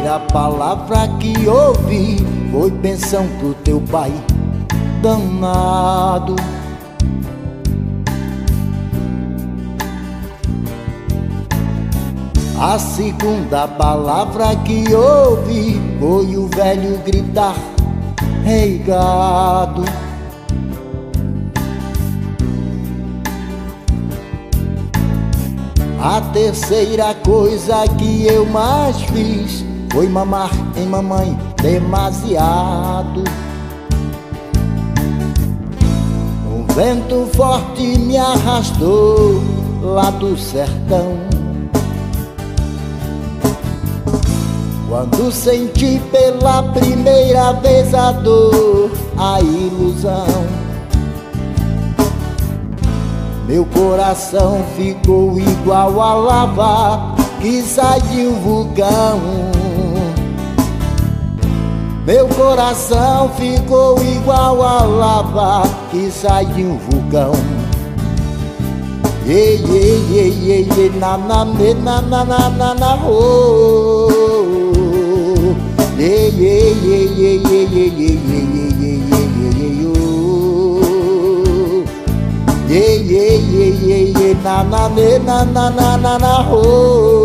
primeira palavra que ouvi foi pensão pro teu pai danado. A segunda palavra que ouvi foi o velho gritar: "Ei, gado!" A terceira coisa que eu mais fiz foi mamar em mamãe demasiado. Um vento forte me arrastou lá do sertão. Quando senti pela primeira vez a dor, a ilusão, meu coração ficou igual a lava que sai de um vulcão. Meu coração ficou igual a lava que sai de um vulcão. Ei, ei, ei, ei, ei, na na na na na na na oh. Ei, ei, ei, ei, ei, ei, ei, ei, ei, ei, oh. Ei, ei, ei, ei, ei, na na na na na na oh.